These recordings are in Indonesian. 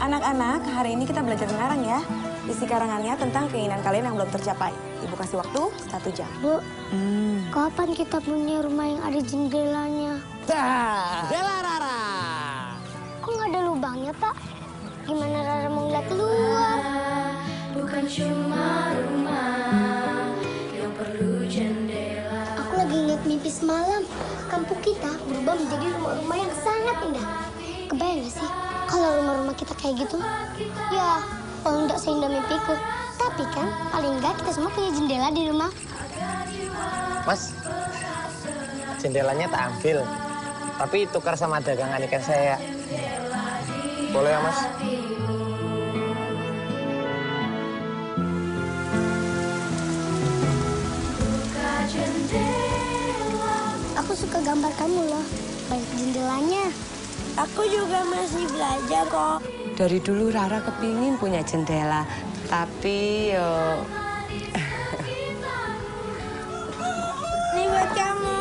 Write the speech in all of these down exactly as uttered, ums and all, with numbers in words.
Anak-anak, hari ini kita belajar mengarang ya. Isi karangannya tentang keinginan kalian yang belum tercapai. Ibu kasih waktu satu jam. Bu, hmm. kapan kita punya rumah yang ada jendelanya? Dah, Dela Rara. Kok nggak ada lubangnya, Pak? Gimana Rara mau ngeliat keluar? Bukan cuma rumah yang perlu jendela. Aku lagi ingat mimpi semalam. Kampung kita berubah menjadi rumah-rumah yang sangat indah. Kebayang gak sih kalau rumah-rumah kita kayak gitu? Ya, kalau nggak seindah mimpiku. Tapi kan paling nggak kita semua punya jendela di rumah. Mas, jendelanya tak ambil. Tapi tukar sama dagangan ikan saya. Boleh ya, Mas? Aku suka gambar kamu loh. Banyak jendelanya. Aku juga masih belajar kok. Dari dulu Rara kepingin punya jendela. Tapi yo... Ini buat kamu.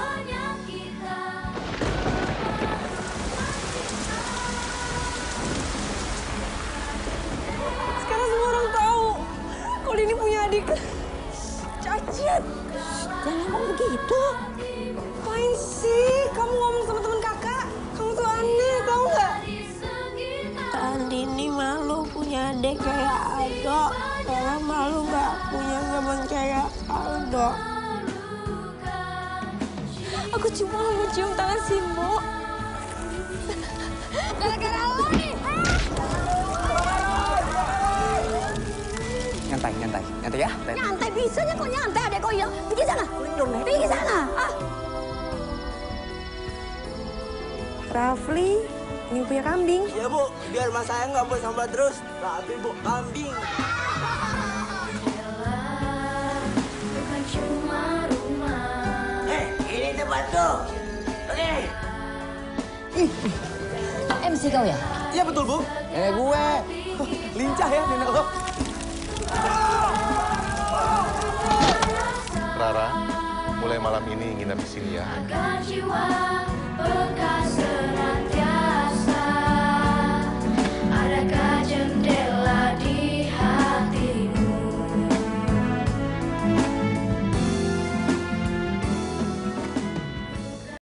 Sekarang semua orang tahu kalau ini punya adik cacat. Jangan ngomong begitu. Ngapain sih kamu ngomong sama teman kakak? Kamu tuh aneh, tahu nggak? Andini malu punya adik kayak Aldo. Rara malu nggak punya teman kayak Aldo. Aku cuma mau cium tangan Simbo. Gara-gara lo nih. Nyantai, nyantai, nyantai ya. Nyantai bisanya kok nyantai adek kok ya. Pergi sana. Pergi sana. Ah. Rafli ingin punya kambing. Iya, Bu. Biar mas saya nggak boleh sambat terus. Tapi, Bu, kambing. Bukan cuma rumah. Eh, ini tempat tuh. Oke. M C kau ya? Iya, betul, Bu. Eh, gue. Lincah ya, nenek lo. Rara, mulai malam ini nginep di sini ya. Agar jiwa bekas